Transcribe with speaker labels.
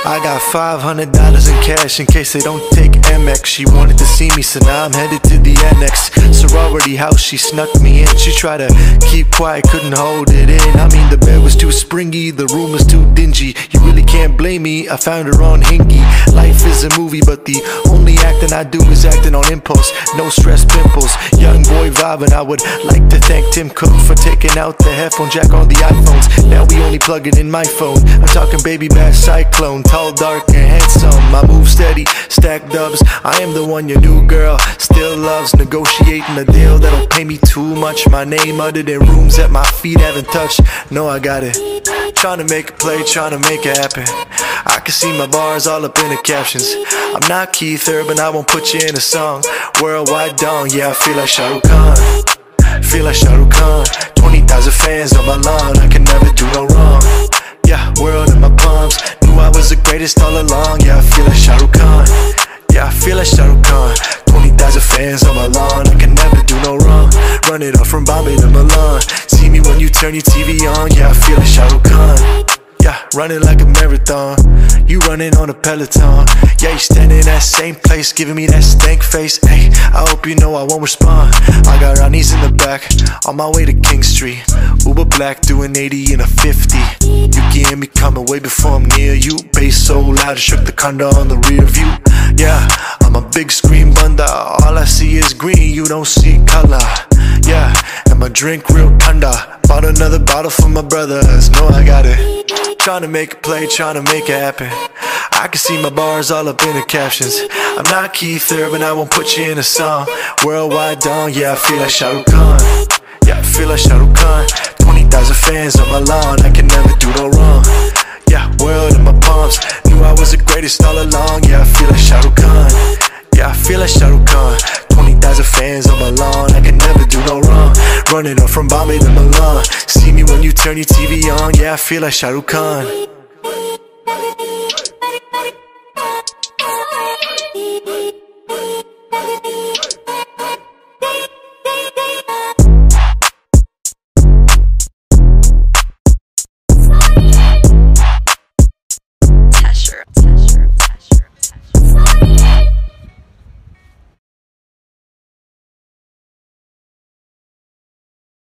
Speaker 1: I got $500 in cash in case they don't take Amex. She wanted to see me, so now I'm headed to the annex. Sorority house, she snuck me in. She tried to keep quiet, couldn't hold it in. I mean, the bed was too springy, the room was too dingy. You really can't blame me, I found her on Hingy. Life is a movie, but the only acting I do is acting on impulse. No stress pimples, young boy vibing. I would like to thank Tim Cook for taking out the headphone jack on the iPhones. Now we only plug it in my phone. I'm talking baby bass cyclone, tall, dark, and handsome. I move steady, stack dubs. I am the one your new girl still loves. Negotiating a deal that'll pay me too much. My name uttered in rooms that my feet haven't touched. No, I got it. Trying to make a play, trying to make it happen. I can see my bars all up in the captions. I'm not Keith Urban, I won't put you in a song. Worldwide dong, yeah, I feel like Shahrukh Khan. Feel like Shahrukh Khan. 20,000 fans on my lawn, I can never do no wrong. Yeah, world in my palms. Knew I was the greatest all along. Yeah, I feel like Shahrukh Khan. Yeah, I feel like Shahrukh Khan. 20,000 fans on my lawn, I can never do no wrong. Run it up from Bombay to Milan. See me when you turn your TV on. Yeah, I feel like Shahrukh Khan. Yeah, running like a marathon. You running on a Peloton. Yeah, you standing in that same place, giving me that stank face. Hey, I hope you know I won't respond. I got Ronnie's in the back, on my way to King Street. Uber black, doing 80 in a 50. You can hear me coming way before I'm near you. Bass so loud, it shook the condo on the rear view. Yeah, I'm a big screen bunda. All I see is green, you don't see color. Yeah, and my drink real tender. Bought another bottle for my brothers, know I got it. Trying to make a play, trying to make it happen. I can see my bars all up in the captions. I'm not Keith Urban, I won't put you in a song. Worldwide dong, yeah, I feel like Shahrukh Khan. Yeah, I feel like Shahrukh Khan. 20,000 fans on my lawn, I can never do no wrong. Yeah, world in my palms. Knew I was the greatest all along. Yeah, I feel like Shahrukh Khan. Yeah, I feel like Shahrukh Khan. 20,000 fans on my lawn, I can never do no wrong. Running up from Bombay to Milan. See me when you turn your TV on. Yeah, I feel like Shahrukh Khan.